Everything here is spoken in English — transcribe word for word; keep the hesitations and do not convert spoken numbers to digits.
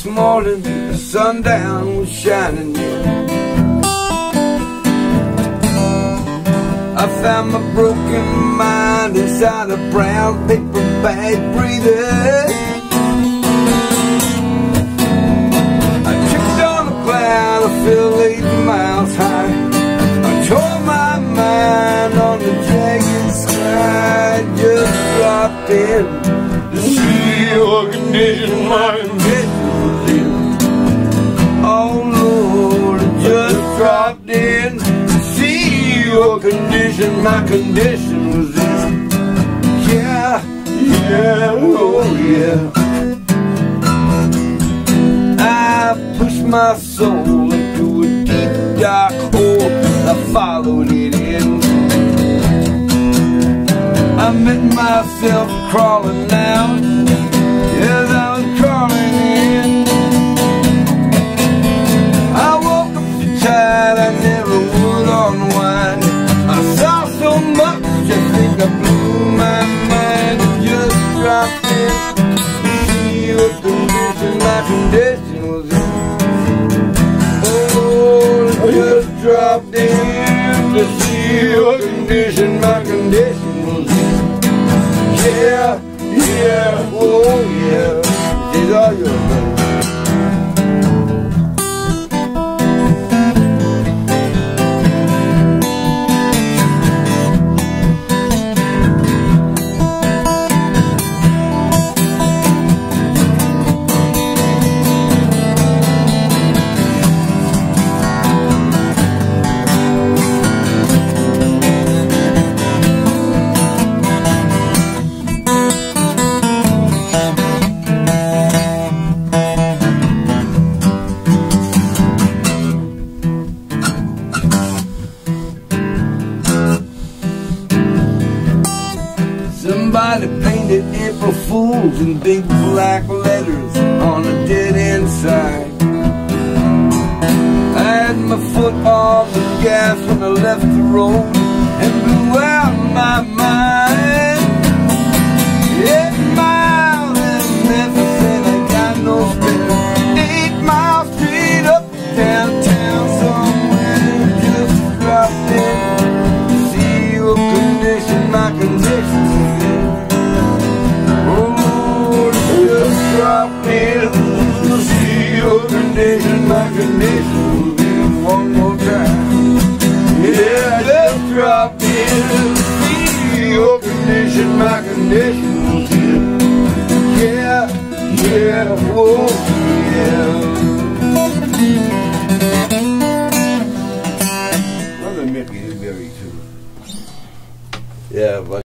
morning, the sundown was shining in. I found my broken mind inside a brown paper bag breathing. I tripped on a cloud, I fell eight miles high. I tore my mind on the jagged sky. Just dropped in to see your condition, my condition was in. Oh Lord, I just dropped in to see your condition, my condition was in. Yeah, yeah, oh yeah. I pushed my soul into a deep dark hole. I followed it in. I met myself crawling out. Yes, I was crawling in. I woke up so tired I never would unwind. I saw so much, I think I blew my mind. It just dropped in to see your condition, my condition was in. Oh, it just dropped in to see your condition, my condition was in. Yeah, yeah, oh yeah, these are your things. Somebody painted April Fools in big black letters on a dead end sign. I had my foot on the gas when I left the road and blew out my mind. Eight miles in Memphis and I got no spare. Eight miles straight up downtown somewhere. Just dropped in to see your condition, my condition. Dropped in to see your condition, my condition will be one more time. Yeah, I just dropped in to see your condition, my condition will be. Yeah, yeah, oh yeah. Brother Mickey Newbury too. Yeah, but